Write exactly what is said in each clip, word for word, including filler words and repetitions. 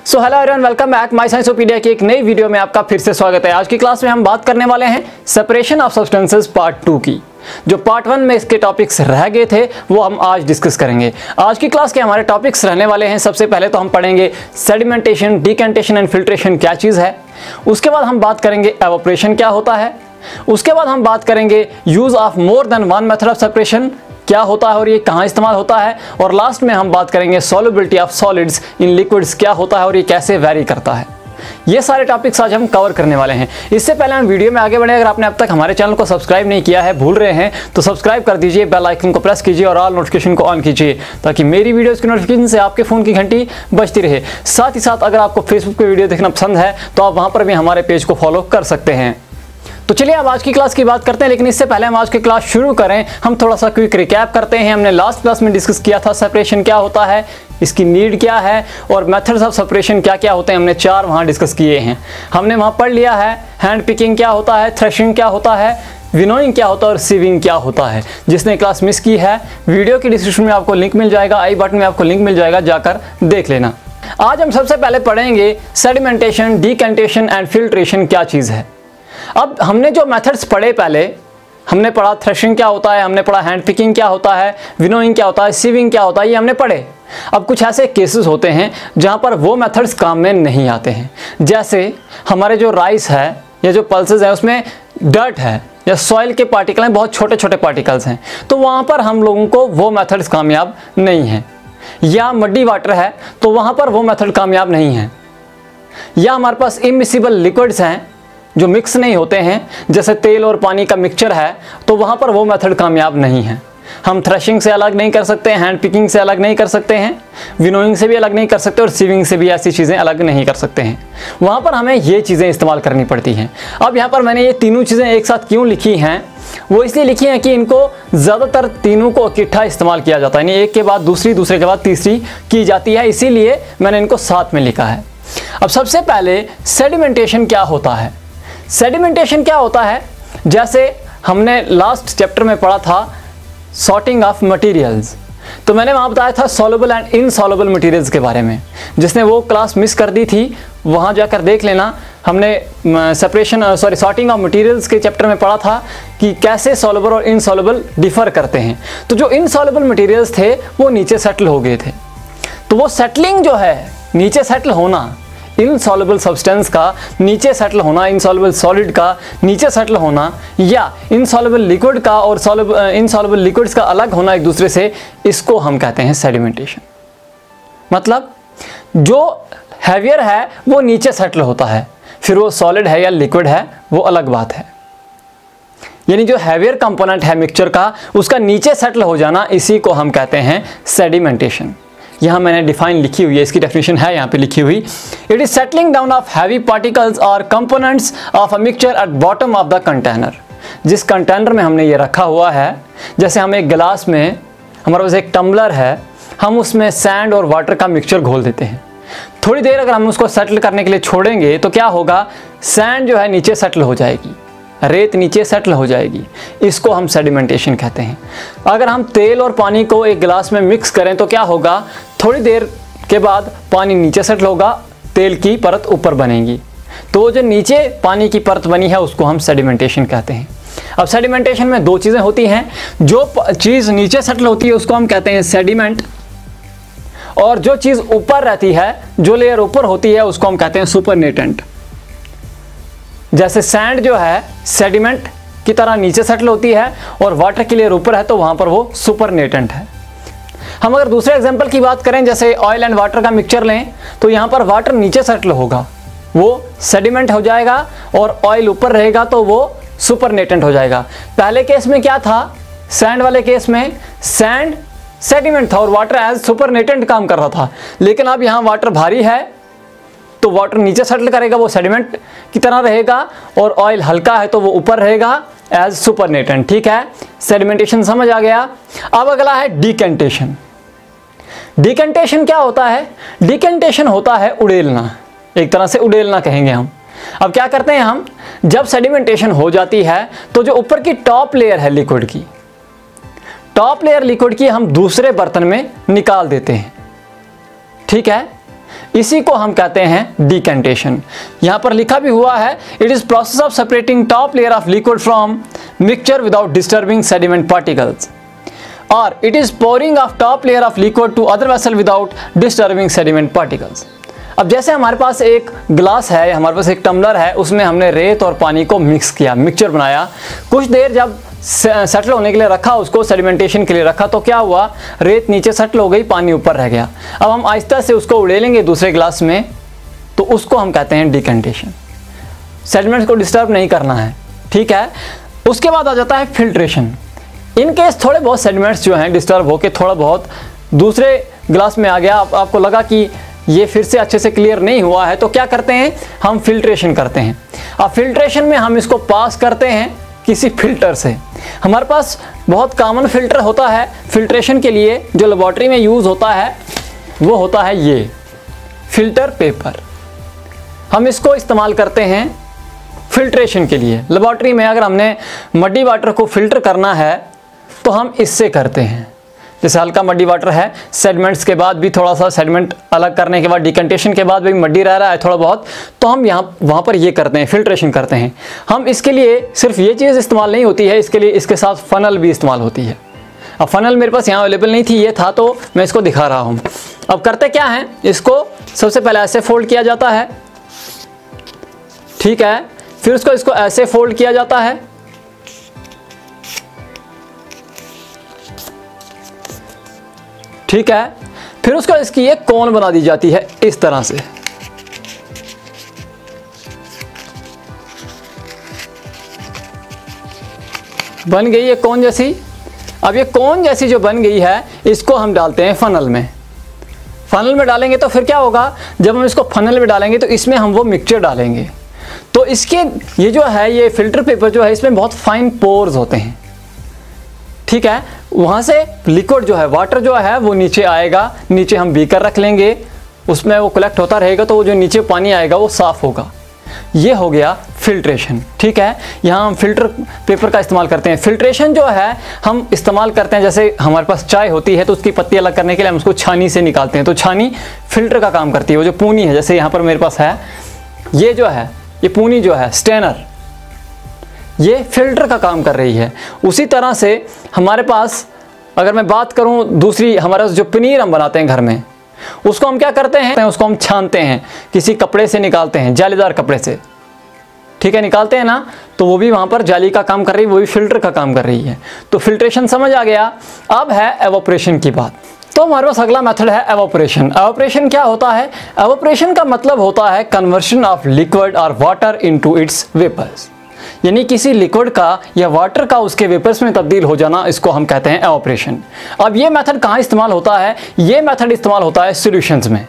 So hello everyone, welcome back my Sciencopedia की एक नई वीडियो में आपका फिर से स्वागत है। आज की क्लास में हम बात करने वाले हैं separation of substances part two की। जो पार्ट वन में इसके टॉपिक्स रह गए थे वो हम आज डिस्कस करेंगे। आज की क्लास के हमारे टॉपिक्स रहने वाले हैं, सबसे पहले तो हम पढ़ेंगे सेडिमेंटेशन, डिकेंटेशन एंड फिल्ट्रेशन क्या चीज़ है। उसके बाद हम बात करेंगे एवोपरेशन क्या होता है। उसके बाद हम बात करेंगे use of more than one method of separation क्या होता है और ये कहाँ इस्तेमाल होता है। और लास्ट में हम बात करेंगे solubility of solids in liquids क्या होता है और ये कैसे वेरी करता है। ये सारे टॉपिक्स आज हम कवर करने वाले हैं। इससे पहले हम वीडियो में आगे बढ़े, अगर आपने अब तक हमारे चैनल को सब्सक्राइब नहीं किया है, भूल रहे हैं तो सब्सक्राइब कर दीजिए, बेल आइकन को प्रेस कीजिए और ऑल नोटिफिकेशन को ऑन कीजिए ताकि मेरी वीडियोस की नोटिफिकेशन से आपके फ़ोन की घंटी बजती रहे। साथ ही साथ अगर आपको फेसबुक पर वीडियो देखना पसंद है तो आप वहाँ पर भी हमारे पेज को फॉलो कर सकते हैं। तो चलिए अब आज की क्लास की बात करते हैं, लेकिन इससे पहले हम आज की क्लास शुरू करें हम थोड़ा सा क्विक रिकैप करते हैं। हमने लास्ट क्लास में डिस्कस किया था सेपरेशन क्या होता है, इसकी नीड क्या है और मेथड्स ऑफ सेपरेशन क्या क्या होते हैं। हमने चार वहाँ डिस्कस किए हैं। हमने वहाँ पढ़ लिया है हैंड पिकिंग क्या होता है, थ्रेशिंग क्या होता है, विनोइंग क्या होता है और सीविंग क्या होता है। जिसने क्लास मिस की है वीडियो की डिस्क्रिप्शन में आपको लिंक मिल जाएगा, आई बटन में आपको लिंक मिल जाएगा, जाकर देख लेना। आज हम सबसे पहले पढ़ेंगे सेडिमेंटेशन, डिकेंटेशन एंड फिल्ट्रेशन क्या चीज़ है। अब हमने जो मेथड्स पढ़े, पहले हमने पढ़ा थ्रेशिंग क्या होता है, हमने पढ़ा हैंड पिकिंग क्या होता है, विनोइंग क्या होता है, सीविंग क्या होता है, ये हमने पढ़े। अब कुछ ऐसे केसेस होते हैं जहाँ पर वो मेथड्स काम में नहीं आते हैं। जैसे हमारे जो राइस है या जो पल्सेस है उसमें डर्ट है या सॉइल के पार्टिकल हैं, बहुत छोटे छोटे पार्टिकल्स हैं, तो वहाँ पर हम लोगों को वो मेथड्स कामयाब नहीं हैं। या मड्डी वाटर है तो वहाँ पर वो मेथड कामयाब नहीं है। या हमारे पास इमिसिबल लिक्विड्स हैं जो मिक्स नहीं होते हैं, जैसे तेल और पानी का मिक्सचर है, तो वहाँ पर वो मेथड कामयाब नहीं है। हम थ्रेशिंग से अलग नहीं कर सकते, हैंड पिकिंग से अलग नहीं कर सकते हैं, विनोइंग से भी अलग नहीं कर सकते और सीविंग से भी ऐसी चीज़ें अलग नहीं कर सकते हैं। वहाँ पर हमें ये चीज़ें इस्तेमाल करनी पड़ती हैं। अब यहाँ पर मैंने ये तीनों चीज़ें एक साथ क्यों लिखी हैं, वो इसलिए लिखी हैं कि इनको ज़्यादातर तीनों को इकट्ठा इस्तेमाल किया जाता है, यानी एक के बाद दूसरी, दूसरे के बाद तीसरी की जाती है, इसीलिए मैंने इनको साथ में लिखा है। अब सबसे पहले सेडिमेंटेशन क्या होता है। सेडिमेंटेशन क्या होता है, जैसे हमने लास्ट चैप्टर में पढ़ा था सॉर्टिंग ऑफ मटेरियल्स, तो मैंने वहाँ बताया था सॉल्युबल एंड इनसॉल्युबल मटेरियल्स के बारे में। जिसने वो क्लास मिस कर दी थी वहाँ जाकर देख लेना। हमने separation sorry sorting of materials के चैप्टर में पढ़ा था कि कैसे सॉल्युबल और इनसॉल्युबल डिफर करते हैं। तो जो इनसॉल्युबल मटेरियल्स थे वो नीचे सेटल हो गए थे, तो वो सेटलिंग जो है, नीचे सेटल होना, इनसॉल्युबल सब्सटेंस का नीचे सेटल होना, इनसॉल्युबल सॉलिड का नीचे सेटल होना, या इनसॉल्युबल लिक्विड का और सॉल्युबल इनसॉल्युबल लिक्विड्स का अलग होना एक दूसरे से, इसको हम कहते हैं सेडिमेंटेशन। मतलब जो हैवियर है वो नीचे सेटल होता है, फिर वो सॉलिड है या लिक्विड है वो अलग बात है। यानी जो हैवियर कंपोनेंट है मिक्सचर का, उसका नीचे सेटल हो जाना, इसी को हम कहते हैं सेडिमेंटेशन। यहाँ मैंने डिफाइन लिखी हुई है, इसकी डेफिनेशन है यहाँ पे लिखी हुई। It is settling down of heavy particles और components of a mixture at bottom of the container. जिस कंटेनर में हमने ये रखा हुआ है, जैसे हम एक गिलास में, हमारे पास एक टम्बलर है, हम उसमें सैंड और वाटर का मिक्सचर घोल देते हैं। थोड़ी देर अगर हम उसको सेटल करने के लिए छोड़ेंगे तो क्या होगा, सैंड जो है नीचे सेटल हो जाएगी, रेत नीचे सेटल हो जाएगी, इसको हम सेडिमेंटेशन कहते हैं। अगर हम तेल और पानी को एक गिलास में मिक्स करें तो क्या होगा, थोड़ी देर के बाद पानी नीचे सेटल होगा, तेल की परत ऊपर बनेगी, तो जो नीचे पानी की परत बनी है उसको हम सेडिमेंटेशन कहते हैं। अब सेडिमेंटेशन में दो चीज़ें होती हैं, जो चीज़ नीचे सेटल होती है उसको हम कहते हैं सेडिमेंट, और जो चीज़ ऊपर रहती है, जो लेयर ऊपर होती है, उसको हम कहते हैं सुपरनेटेंट। जैसे सैंड जो है सेडिमेंट की तरह नीचे सेटल होती है और वाटर की लेयर ऊपर है, तो वहाँ पर वो सुपरनेटेंट है। हम अगर दूसरे एग्जांपल की बात करें, जैसे ऑयल एंड वाटर का मिक्सचर लें, तो यहाँ पर वाटर नीचे सेटल होगा, वो सेडिमेंट हो जाएगा, और ऑयल ऊपर रहेगा तो वो सुपरनेटेंट हो जाएगा। पहले केस में क्या था, सैंड वाले केस में सैंड सेडिमेंट था और वाटर एज सुपरनेटेंट काम कर रहा था। लेकिन अब यहाँ वाटर भारी है तो वाटर नीचे सेटल करेगा, वो सेडिमेंट की तरह रहेगा, और ऑयल हल्का है तो वो ऊपर रहेगा एज सुपरनेटेंट। ठीक है, सेडिमेंटेशन समझ आ गया। अब अगला है डिकेंटेशन। डिकेंटेशन क्या होता है, डिकेंटेशन होता है उड़ेलना, एक तरह से उड़ेलना कहेंगे हम। अब क्या करते हैं हम, जब सेडिमेंटेशन हो जाती है तो जो ऊपर की टॉप लेयर है लिक्विड की, टॉप लेयर लिक्विड की हम दूसरे बर्तन में निकाल देते हैं। ठीक है, इसी को हम कहते हैं डिकेंटेशन। यहाँ पर लिखा भी हुआ है, it is process of separating top layer of liquid from mixture without disturbing sediment particles, और it is pouring off top layer of liquid to other vessel without disturbing sediment particles. अब जैसे हमारे पास एक ग्लास है, हमारे पास एक tumbler है, उसमें हमने रेत और पानी को मिक्स किया, मिक्सचर बनाया, कुछ देर जब सेटल होने के लिए रखा, उसको सेडिमेंटेशन के लिए रखा, तो क्या हुआ, रेत नीचे सेटल हो गई, पानी ऊपर रह गया। अब हम आहिस्ता से उसको उड़ेलेंगे दूसरे ग्लास में, तो उसको हम कहते हैं डिकेंटेशन। सेडिमेंट्स को डिस्टर्ब नहीं करना है, ठीक है। उसके बाद आ जाता है फिल्ट्रेशन। इन केस थोड़े बहुत सेडिमेंट्स जो हैं डिस्टर्ब होकर थोड़ा बहुत दूसरे ग्लास में आ गया, आप, आपको लगा कि ये फिर से अच्छे से क्लियर नहीं हुआ है, तो क्या करते हैं, हम फिल्ट्रेशन करते हैं। अब फिल्ट्रेशन में हम इसको पास करते हैं किसी फिल्टर से। हमारे पास बहुत कॉमन फिल्टर होता है फिल्ट्रेशन के लिए, जो लेबोरेटरी में यूज़ होता है, वो होता है ये फिल्टर पेपर। हम इसको इस्तेमाल करते हैं फिल्ट्रेशन के लिए। लेबोरेटरी में अगर हमने मड्डी वाटर को फिल्टर करना है तो हम इससे करते हैं। जैसे हल्का मड्डी वाटर है, सेडिमेंट्स के बाद भी थोड़ा सा सेडिमेंट अलग करने के बाद डिकेंटेशन के बाद भी मड्डी रह रहा है थोड़ा बहुत, तो हम यहाँ वहाँ पर ये करते हैं, फिल्ट्रेशन करते हैं। हम इसके लिए सिर्फ ये चीज़ इस्तेमाल नहीं होती है, इसके लिए इसके साथ फ़नल भी इस्तेमाल होती है। अब फ़नल मेरे पास यहाँ अवेलेबल नहीं थी, ये था तो मैं इसको दिखा रहा हूँ। अब करते क्या है, इसको सबसे पहले ऐसे फोल्ड किया जाता है, ठीक है, फिर उसको इसको ऐसे फोल्ड किया जाता है, ठीक है, फिर उसको इसकी एक कोन बना दी जाती है इस तरह से। बन गई ये कोन जैसी। अब ये कोन जैसी जो बन गई है, इसको हम डालते हैं फनल में। फनल में डालेंगे तो फिर क्या होगा, जब हम इसको फनल में डालेंगे तो इसमें हम वो मिक्सचर डालेंगे, तो इसके ये जो है, ये फिल्टर पेपर जो है, इसमें बहुत फाइन पोर्स होते हैं, ठीक है। वहाँ से लिक्विड जो है, वाटर जो है, वो नीचे आएगा, नीचे हम बीकर रख लेंगे, उसमें वो कलेक्ट होता रहेगा, तो वो जो नीचे पानी आएगा वो साफ़ होगा। ये हो गया फिल्ट्रेशन, ठीक है। यहाँ हम फिल्टर पेपर का इस्तेमाल करते हैं। फिल्ट्रेशन जो है हम इस्तेमाल करते हैं, जैसे हमारे पास चाय होती है तो उसकी पत्ती अलग करने के लिए हम उसको छानी से निकालते हैं, तो छानी फिल्टर का काम करती है। वो जो पूनी है, जैसे यहाँ पर मेरे पास है, ये जो है, ये पूनी जो है, स्टेनर, ये फिल्टर का काम कर रही है। उसी तरह से हमारे पास, अगर मैं बात करूं दूसरी, हमारे पास जो पनीर हम बनाते हैं घर में, उसको हम क्या करते हैं, उसको हम छानते हैं, किसी कपड़े से निकालते हैं, जालीदार कपड़े से, ठीक है, निकालते हैं ना, तो वो भी वहाँ पर जाली का काम कर रही है, वो भी फिल्टर का काम कर रही है। तो फिल्ट्रेशन समझ आ गया। अब है एवोपरेशन की बात। तो हमारे पास अगला मेथड है एवोपरेशन। एवोपरेशन क्या होता है, एवोपरेशन का मतलब होता है कन्वर्शन ऑफ लिक्विड और वाटर इनटू इट्स वेपर्स, यानी किसी लिक्विड का या वाटर का उसके वेपर्स में तब्दील हो जाना, इसको हम कहते हैं एवोपरेशन। अब ये मेथड कहाँ इस्तेमाल होता है, ये मेथड इस्तेमाल होता है सॉल्यूशंस में।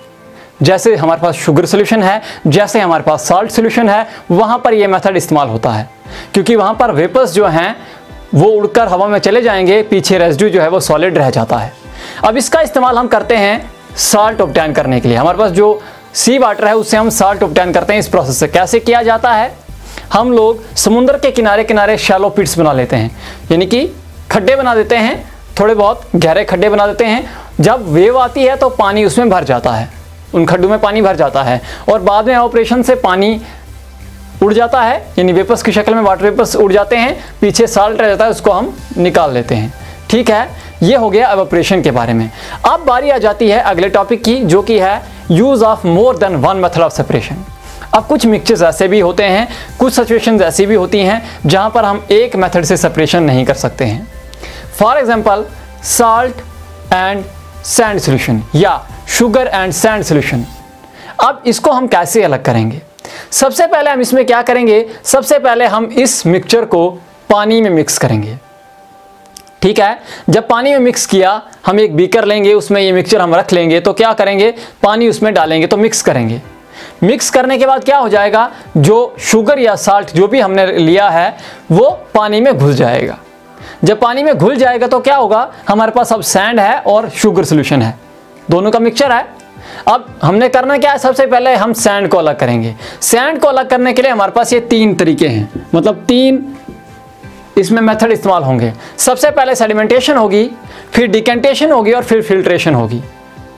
जैसे हमारे पास शुगर सॉल्यूशन है, जैसे हमारे पास साल्ट सॉल्यूशन है, वहाँ पर ये मेथड इस्तेमाल होता है, क्योंकि वहाँ पर वेपर्स जो हैं वो उड़कर हवा में चले जाएंगे, पीछे रेसिड्यू जो है वो सॉलिड रह जाता है। अब इसका इस्तेमाल हम करते हैं साल्ट ऑब्टेन करने के लिए। हमारे पास जो सी वाटर है उससे हम साल्ट ऑब्टेन करते हैं। इस प्रोसेस से कैसे किया जाता है, हम लोग समुद्र के किनारे किनारे शैलो पिट्स बना लेते हैं, यानी कि खड्डे बना देते हैं, थोड़े बहुत गहरे खड्डे बना देते हैं। जब वेव आती है तो पानी उसमें भर जाता है, उन खड्डों में पानी भर जाता है, और बाद में ऑपरेशन से पानी उड़ जाता है, यानी वेपर्स की शक्ल में वाटर वेपर्स उड़ जाते हैं, पीछे साल्ट रह जाता है, उसको हम निकाल लेते हैं, ठीक है। ये हो गया एवोपरेशन के बारे में। अब बारी आ जाती है अगले टॉपिक की, जो कि है use of more than one method of separation. अब कुछ मिक्सचर्स ऐसे भी होते हैं, कुछ सिचुएशंस ऐसी भी होती हैं जहां पर हम एक मेथड से सेपरेशन नहीं कर सकते हैं। For example salt and sand solution या शुगर एंड सैंड सॉल्यूशन। अब इसको हम कैसे अलग करेंगे, सबसे पहले हम इसमें क्या करेंगे, सबसे पहले हम इस मिक्सचर को पानी में मिक्स करेंगे, ठीक है। जब पानी में मिक्स किया, हम एक बीकर लेंगे, उसमें ये मिक्सचर हम रख लेंगे, तो क्या करेंगे, पानी उसमें डालेंगे, तो मिक्स करेंगे। मिक्स करने के बाद क्या हो जाएगा, जो शुगर या साल्ट जो भी हमने लिया है वो पानी में घुल जाएगा। जब पानी में घुल जाएगा तो क्या होगा, हमारे पास अब सैंड है और शुगर सॉल्यूशन है, दोनों का मिक्सचर है। अब हमने करना क्या है, सबसे पहले हम सैंड को अलग करेंगे। सैंड को अलग करने के लिए हमारे पास ये तीन तरीके हैं, मतलब तीन इसमें मेथड इस्तेमाल होंगे। सबसे पहले सेडिमेंटेशन होगी, फिर डिकेंटेशन होगी और फिर फिल्ट्रेशन होगी।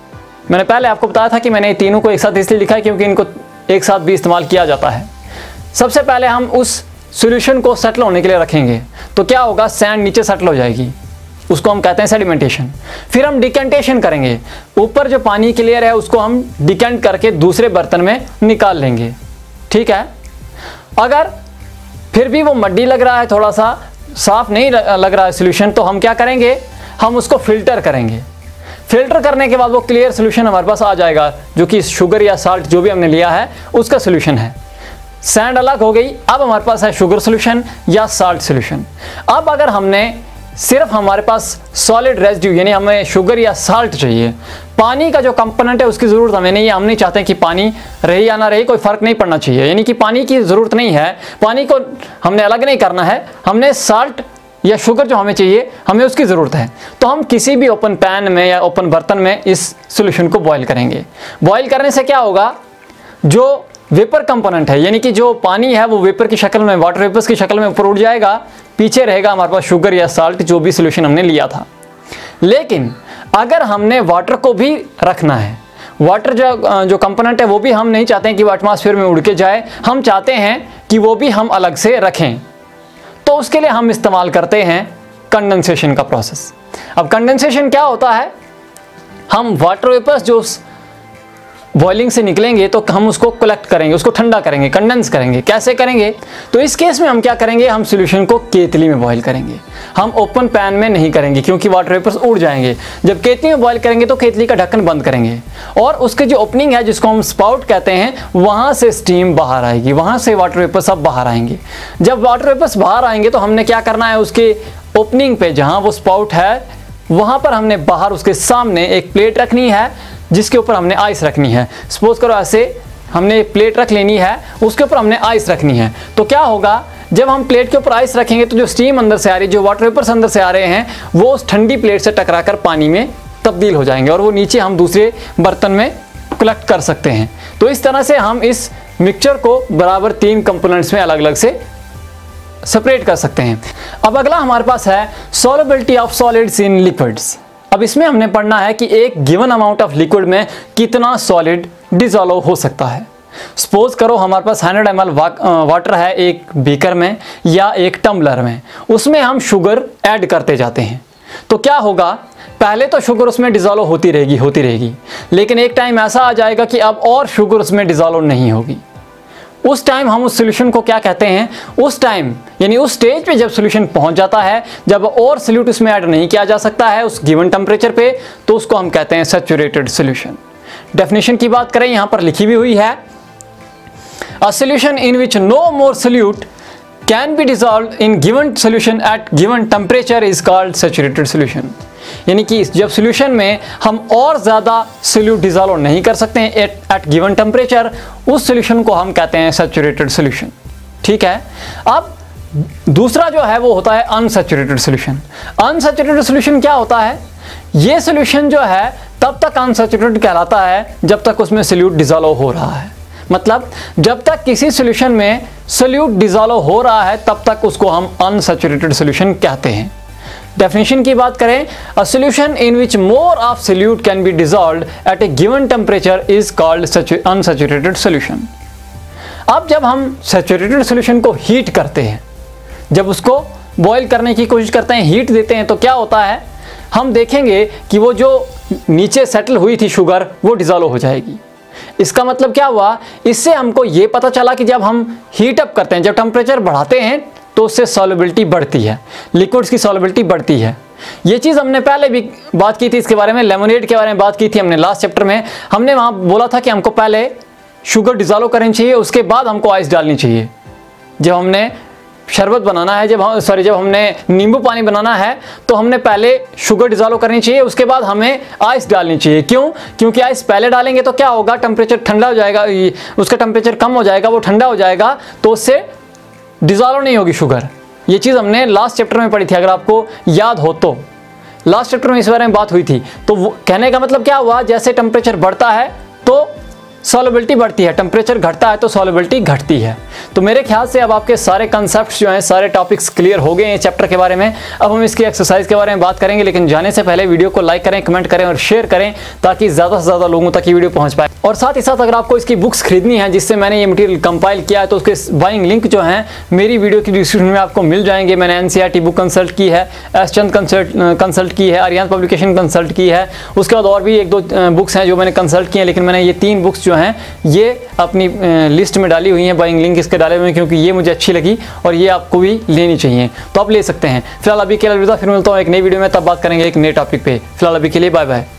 मैंने पहले आपको बताया था कि मैंने ये तीनों को एक साथ इसलिए लिखा है क्योंकि इनको एक साथ भी इस्तेमाल किया जाता है। सबसे पहले हम उस सॉल्यूशन को सेटल होने के लिए रखेंगे, तो क्या होगा, सैंड नीचे सेटल हो जाएगी, उसको हम कहते हैं सेडिमेंटेशन। फिर हम डिकेंटेशन करेंगे, ऊपर जो पानी की लेयर है उसको हम डिकेंट करके दूसरे बर्तन में निकाल लेंगे, ठीक है। अगर फिर भी वो मड्डी लग रहा है, थोड़ा सा साफ नहीं लग रहा है सॉल्यूशन, तो हम क्या करेंगे, हम उसको फिल्टर करेंगे। फिल्टर करने के बाद वो क्लियर सॉल्यूशन हमारे पास आ जाएगा, जो कि शुगर या साल्ट जो भी हमने लिया है उसका सॉल्यूशन है। सैंड अलग हो गई, अब हमारे पास है शुगर सॉल्यूशन या साल्ट सॉल्यूशन। अब अगर हमने सिर्फ हमारे पास सॉलिड रेजिड्यू यानी हमें शुगर या साल्ट चाहिए, पानी का जो कंपोनेंट है उसकी ज़रूरत हमें नहीं है, हम नहीं चाहते कि पानी रहे या ना रहे, कोई फ़र्क नहीं पड़ना चाहिए, यानी कि पानी की ज़रूरत नहीं है, पानी को हमने अलग नहीं करना है, हमने साल्ट या शुगर जो हमें चाहिए हमें उसकी ज़रूरत है। तो हम किसी भी ओपन पैन में या ओपन बर्तन में इस सॉल्यूशन को बॉईल करेंगे। बॉईल करने से क्या होगा, जो वेपर कंपोनेंट है यानी कि जो पानी है वो वेपर की शक्ल में, वाटर वेपर्स की शक्ल में ऊपर उड़ जाएगा, पीछे रहेगा हमारे पास शुगर या साल्ट जो भी सॉल्यूशन हमने लिया था। लेकिन अगर हमने वाटर को भी रखना है, वाटर जो जो कंपोनेंट है वो भी हम नहीं चाहते हैं कि वो एटमॉस्फेयर में उड़ के जाए, हम चाहते हैं कि वो भी हम अलग से रखें, तो उसके लिए हम इस्तेमाल करते हैं कंडेंसेशन का प्रोसेस। अब कंडेंसेशन क्या होता है, हम वाटर वेपर्स जो बॉइलिंग से निकलेंगे तो हम उसको कलेक्ट करेंगे, उसको ठंडा करेंगे, कंडेंस करेंगे। कैसे करेंगे, तो इस केस में हम क्या करेंगे, हम सॉल्यूशन को केतली में बॉईल करेंगे, हम ओपन पैन में नहीं करेंगे क्योंकि वाटर वेपर्स उड़ जाएंगे। जब केतली में बॉईल करेंगे तो केतली का ढक्कन बंद करेंगे और उसके जो ओपनिंग है जिसको हम स्पाउट कहते हैं, वहाँ से स्टीम बाहर आएगी, वहाँ से वाटर वेपर्स सब बाहर आएंगे। जब वाटर वेपर्स बाहर आएंगे तो हमने क्या करना है, उसके ओपनिंग पे जहाँ वो स्पाउट है वहाँ पर हमने बाहर उसके सामने एक प्लेट रखनी है जिसके ऊपर हमने आइस रखनी है। सपोज करो ऐसे हमने एक प्लेट रख लेनी है, उसके ऊपर हमने आइस रखनी है। तो क्या होगा, जब हम प्लेट के ऊपर आइस रखेंगे तो जो स्टीम अंदर से आ रही है, जो वाटर वेपर्स अंदर से आ रहे हैं, वो उस ठंडी प्लेट से टकराकर पानी में तब्दील हो जाएंगे और वो नीचे हम दूसरे बर्तन में कलेक्ट कर सकते हैं। तो इस तरह से हम इस मिक्सचर को बराबर तीन कंपोनेंट्स में अलग अलग से सेपरेट कर सकते हैं। अब अगला हमारे पास है solubility of solids in liquids. अब इसमें हमने पढ़ना है कि एक गिवन अमाउंट ऑफ लिक्विड में कितना सॉलिड डिसॉल्व हो सकता है। सपोज करो हमारे पास हंड्रेड एम एल वाटर है एक बीकर में या एक टम्बलर में, उसमें हम शुगर ऐड करते जाते हैं। तो क्या होगा, पहले तो शुगर उसमें डिसॉल्व होती रहेगी होती रहेगी लेकिन एक टाइम ऐसा आ जाएगा कि अब और शुगर उसमें डिसॉल्व नहीं होगी। उस टाइम हम उस सॉल्यूशन को क्या कहते हैं, उस टाइम यानी उस स्टेज पे जब सॉल्यूशन पहुंच जाता है, जब और सॉल्यूट उसमें ऐड नहीं किया जा सकता है उस गिवन टेम्परेचर पे, तो उसको हम कहते हैं सैचुरेटेड सॉल्यूशन। डेफिनेशन की बात करें, यहां पर लिखी भी हुई है, a solution in which no more solute can be dissolved in given solution at given temperature is called saturated solution. यानी कि जब सॉल्यूशन में हम और ज़्यादा सॉल्यूट डिसॉल्व नहीं कर सकते हैं एट एट गिवन टेम्परेचर, उस सॉल्यूशन को हम कहते हैं सैचुरेटेड सॉल्यूशन। ठीक है। अब दूसरा जो है वो होता है अनसैचुरेटेड सॉल्यूशन। अनसैचुरेटेड सॉल्यूशन क्या होता है, ये सॉल्यूशन जो है तब तक अनसैचुरेटेड कहलाता है जब तक उसमें सॉल्यूट डिसॉल्व हो रहा है। मतलब जब तक किसी सॉल्यूशन में सॉल्यूट डिसॉल्व हो रहा है तब तक उसको हम अनसैचुरेटेड सॉल्यूशन कहते हैं। डेफिनेशन की बात करें, a solution in which more of solute can be dissolved at a given temperature is called unsaturated solution. अब जब हम सैचुरेटेड सॉल्यूशन को हीट करते हैं, जब उसको बॉईल करने की कोशिश करते हैं, हीट देते हैं, तो क्या होता है, हम देखेंगे कि वो जो नीचे सेटल हुई थी शुगर वो डिसॉल्व हो जाएगी। इसका मतलब क्या हुआ, इससे हमको ये पता चला कि जब हम हीट अप करते हैं, जब टेम्परेचर बढ़ाते हैं तो उससे सॉल्युबिलिटी बढ़ती है, लिक्विड्स की सॉल्युबिलिटी बढ़ती है। ये चीज़ हमने पहले भी बात की थी, इसके बारे में लेमोनेड के बारे में बात की थी हमने लास्ट चैप्टर में। हमने वहाँ बोला था कि हमको पहले शुगर डिसॉल्व करनी चाहिए, उसके बाद हमको आइस डालनी चाहिए। जब हमने शरबत बनाना है, जब हम सॉरी जब हमने नींबू पानी बनाना है तो हमने पहले शुगर डिसॉल्व करनी चाहिए, उसके बाद हमें आइस डालनी चाहिए। क्यों? क्योंकि आइस पहले डालेंगे तो क्या होगा, टेम्परेचर ठंडा हो जाएगा, उसका टेम्परेचर कम हो जाएगा, वो ठंडा हो जाएगा तो उससे डिसॉल्व नहीं होगी शुगर। ये चीज़ हमने लास्ट चैप्टर में पढ़ी थी, अगर आपको याद हो तो लास्ट चैप्टर में इस बारे में बात हुई थी। तो वो कहने का मतलब क्या हुआ, जैसे टेम्परेचर बढ़ता है तो सॉल्युबिलिटी बढ़ती है, टेम्परेचर घटता है तो सॉल्युबिलिटी घटती है। तो मेरे ख्याल से अब आपके सारे कंसेप्ट्स जो हैं, सारे टॉपिक्स क्लियर हो गए हैं चैप्टर के बारे में। अब हम इसकी एक्सरसाइज के बारे में बात करेंगे, लेकिन जाने से पहले वीडियो को लाइक करें, कमेंट करें और शेयर करें ताकि ज़्यादा से ज़्यादा लोगों तक ये वीडियो पहुंच पाए। और साथ ही साथ अगर आपको इसकी बुक्स खरीदनी है जिससे मैंने ये मटेरियल कंपाइल किया है, तो उसके बाइंग लिंक जो हैं मेरी वीडियो की डिस्क्रिप्शन में आपको मिल जाएंगे। मैंने एनसीईआरटी बुक कंसल्ट की है, एस चंद कंसल्ट कंसल्ट की है, आर्यन पब्लिकेशन कंसल्ट की है, उसके बाद और भी एक दो बुक्स हैं जो मैंने कंसल्ट की हैं, लेकिन मैंने ये तीन बुक्स जो हैं ये अपनी लिस्ट में डाली हुई हैं, बाइंग लिंक इसके डाले हुए हैं, क्योंकि ये मुझे अच्छी लगी और ये आपको भी लेनी चाहिए, तो आप ले सकते हैं। फिलहाल अभी के लिए अलविदा, फिर मिलता हूँ एक नई वीडियो में, तब बात करेंगे एक नए टॉपिक पे। फिलहाल अभी के लिए बाय बाय।